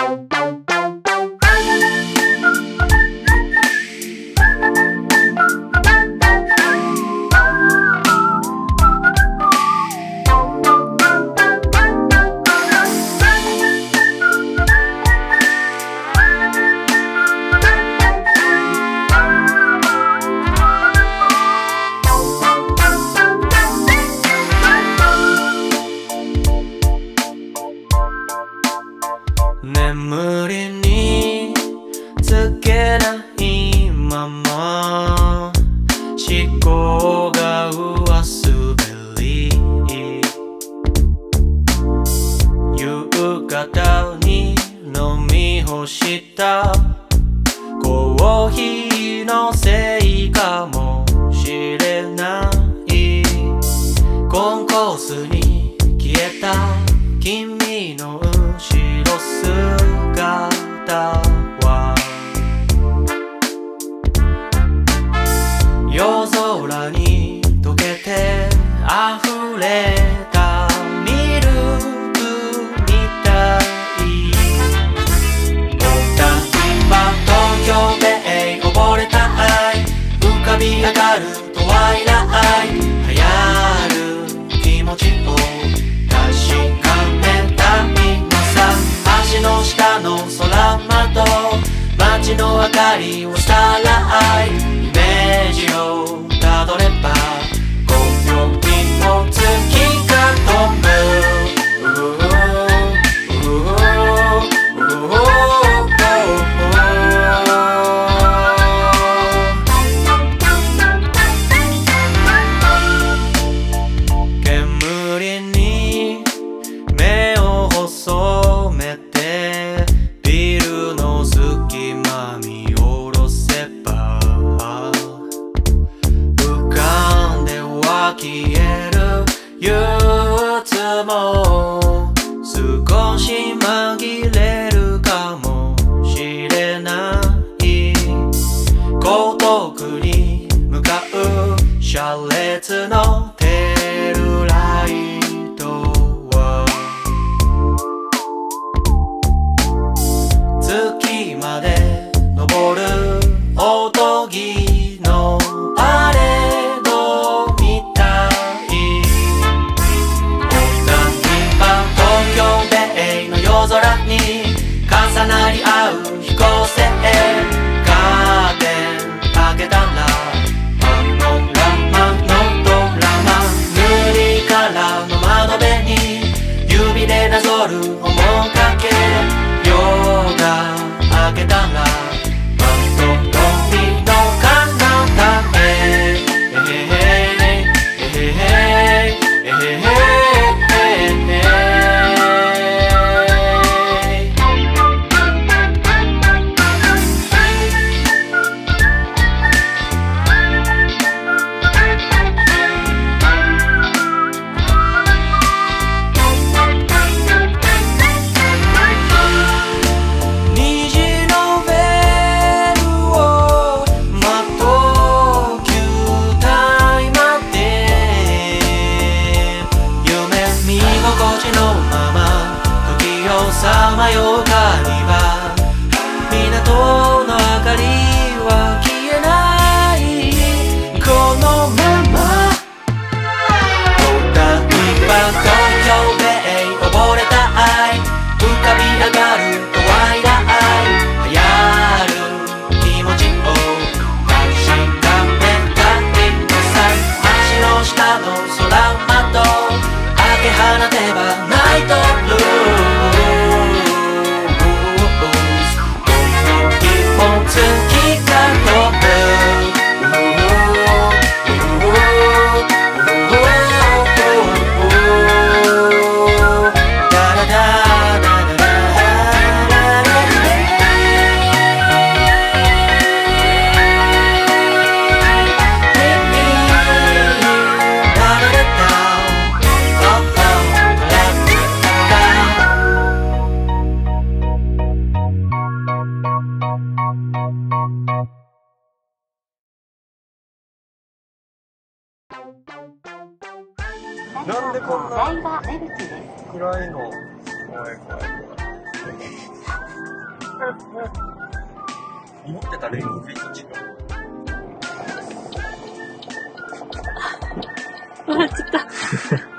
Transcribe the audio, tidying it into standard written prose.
眠りにつけないまま思考が上滑り、夕方に飲み干したコーヒーのせいかもしれない。コンコースに消えた君の後ろ姿は夜空に溶けて溢れたミルクみたい。大谷は東京ベイ溺れた愛、浮かび上がるトワイライ、流行る気持ちを確かめたいのさ。橋の下の空窓、街の明かりをさらい、イメージをたどれば今宵の月が飛ぶ。煙に目を細めてビルの隙間見下ろせば浮かんでは消える憂鬱も少し紛れるかもしれない。江東区に向かう車列のテールライトは月まで昇るおとぎのパレードみたい。大谷は東京ベイの夜空に重なり合う飛行船、カーテン開けたらパノラマのドラマ、塗りからの窓辺に指でなぞる面影、夜が明けたら窓のみの彼方へさまようカーニバル、港の明かりは消えない。このまま大谷は東京ベイ溺れた愛、浮かび上がるトワイライ、流行る気持ちを確かめたいのさ。橋の下の空窓開け放てばナイトブルー、月が飛ぶ。 なんでこんな暗いの？怖い怖い怖い。 思ってたレインフェイト違う。 笑っちゃった。